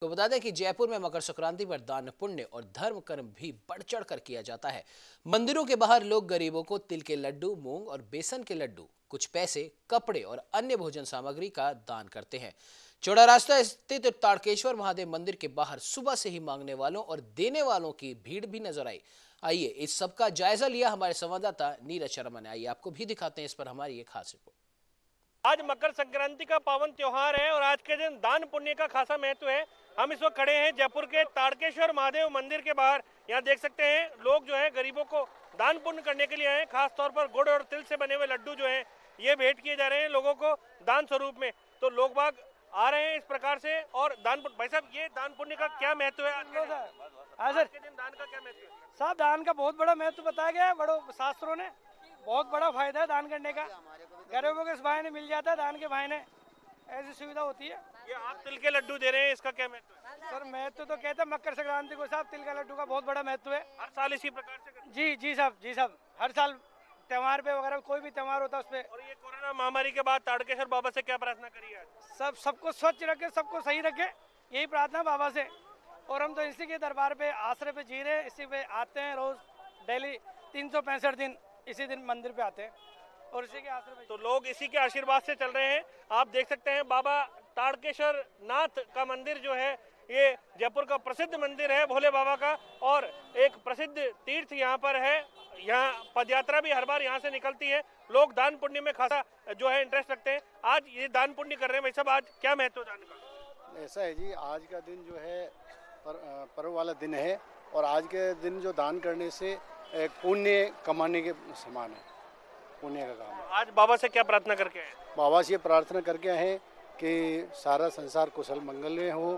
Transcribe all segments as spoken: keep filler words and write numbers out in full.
तो बता दें कि जयपुर में मकर संक्रांति पर दान पुण्य और धर्म कर्म भी बढ़ चढ़ कर किया जाता है। मंदिरों के बाहर लोग गरीबों को तिल के लड्डू, मूंग और बेसन के लड्डू, कुछ पैसे, कपड़े और अन्य भोजन सामग्री का दान करते हैं। चौड़ा रास्ता स्थित ताड़केश्वर महादेव मंदिर के बाहर सुबह से ही मांगने वालों और देने वालों की भीड़ भी नजर आई। आइए इस सब का जायजा लिया हमारे संवाददाता नीरज शर्मा ने। आइए आपको भी दिखाते हैं इस पर हमारी एक खास रिपोर्ट। आज मकर संक्रांति का पावन त्योहार है और आज के दिन दान पुण्य का खासा महत्व है। हम इस वक्त खड़े हैं जयपुर के ताड़केश्वर महादेव मंदिर के बाहर। यहाँ देख सकते हैं लोग जो है गरीबों को दान पुण्य करने के लिए आए। खास तौर पर गुड़ और तिल से बने हुए लड्डू जो हैं ये भेंट किए जा रहे हैं लोगों को दान स्वरूप में। तो लोग बाग आ रहे हैं इस प्रकार से। और दान पुण्य, भाई साहब ये दान पुण्य का क्या महत्व है? हाँ सर, के दिन दान का क्या महत्व है? साहब दान का बहुत बड़ा महत्व बताया गया है बड़ों शास्त्रों ने। बहुत बड़ा फायदा है दान करने का। गरीबों के भाई ने मिल जाता है, दान के भाई ने ऐसी सुविधा होती है। ये आप तिल के लड्डू दे रहे हैं, इसका क्या महत्व है? सर महत्व तो कहते हैं मकर संक्रांति को साहब तिल का लड्डू का बहुत बड़ा महत्व है। हर साल इसी प्रकार से करते हैं? जी जी साहब, जी साहब, हर साल त्योहार पे वगैरह कोई भी त्योहार होता है उस पर। और ये कोरोना महामारी के बाद ताड़केश्वर बाबा से क्या प्रार्थना करी है? सब सबको स्वच्छ रखे, सबको सही रखे, यही प्रार्थना बाबा से। और हम तो इसी के दरबार पे आश्रय पे जी रहे हैं, इसी पे आते हैं रोज डेली तीन सौ पैंसठ दिन इसी दिन मंदिर पे आते हैं और इसी के आश्रय पे। तो लोग इसी के आशीर्वाद से चल रहे हैं। आप देख सकते हैं बाबा ताड़केश्वर नाथ का मंदिर जो है ये जयपुर का प्रसिद्ध मंदिर है भोले बाबा का, और एक प्रसिद्ध तीर्थ यहाँ पर है। यहाँ पदयात्रा भी हर बार यहाँ से निकलती है। लोग दान पुण्य में खासा जो है इंटरेस्ट रखते हैं। आज ये दान पुण्य कर रहे हैं भाई साहब, आज क्या महत्व दान का? ऐसा है जी, आज का दिन जो है पर, पर्व वाला दिन है और आज के दिन जो दान करने से एक पुण्य कमाने के समान है, पुण्य का काम है। आज बाबा से क्या प्रार्थना करके आए? बाबा से ये प्रार्थना करके आए हैं कि सारा संसार कुशल मंगल में हो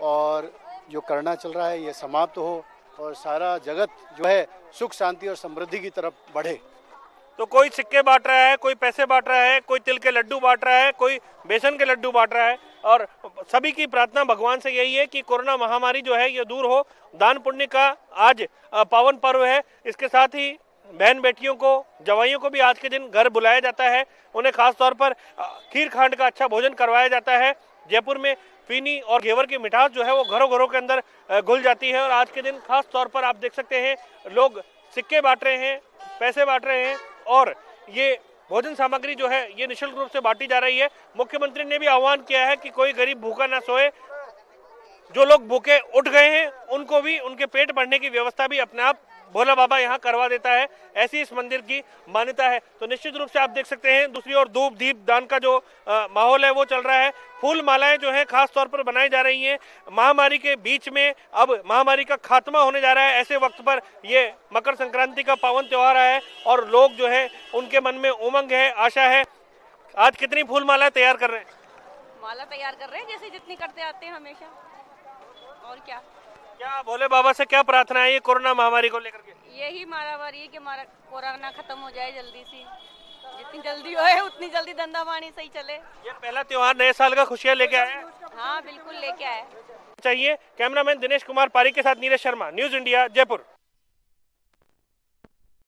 और जो करना चल रहा है ये समाप्त हो और सारा जगत जो है सुख शांति और समृद्धि की तरफ बढ़े। तो कोई सिक्के बांट रहा है, कोई पैसे बांट रहा है, कोई तिल के लड्डू बांट रहा है, कोई बेसन के लड्डू बांट रहा है, और सभी की प्रार्थना भगवान से यही है कि कोरोना महामारी जो है ये दूर हो। दान पुण्य का आज पावन पर्व है। इसके साथ ही बहन बेटियों को, जवाइयों को भी आज के दिन घर बुलाया जाता है। उन्हें खास तौर पर खीर खांड का अच्छा भोजन करवाया जाता है। जयपुर में फीनी और घेवर की मिठास जो है वो घरों घरों के अंदर घुल जाती है। और आज के दिन खास तौर पर आप देख सकते हैं लोग सिक्के बांट रहे हैं, पैसे बांट रहे हैं, और ये भोजन सामग्री जो है ये निःशुल्क रूप से बांटी जा रही है। मुख्यमंत्री ने भी आह्वान किया है कि कोई गरीब भूखा ना सोए। जो लोग भूखे उठ गए हैं उनको भी उनके पेट भरने की व्यवस्था भी अपने आप भोला बाबा यहाँ करवा देता है, ऐसी इस मंदिर की मान्यता है। तो निश्चित रूप से आप देख सकते हैं दूसरी ओर धूप दीप दान का जो आ, माहौल है वो चल रहा है। फूल मालाएं जो है खास तौर पर बनाई जा रही हैं। महामारी के बीच में अब महामारी का खात्मा होने जा रहा है। ऐसे वक्त पर ये मकर संक्रांति का पावन त्योहार है और लोग जो है उनके मन में उमंग है, आशा है। आज कितनी फूल माला तैयार कर रहे हैं? माला तैयार कर रहे हैं जैसे जितनी करते आते हैं हमेशा। और क्या क्या भोले बाबा से क्या प्रार्थना है ये कोरोना महामारी को लेकर के? यही मारामारी है कि हमारा कोरोना खत्म हो जाए जल्दी से, जितनी जल्दी हो उतनी जल्दी धंधा पानी सही चले। ये पहला त्योहार नए साल का खुशियां लेके आए हैं। हाँ बिल्कुल लेके आए। चाहिए। कैमरामैन दिनेश कुमार पारी के साथ नीरज शर्मा, न्यूज इंडिया, जयपुर।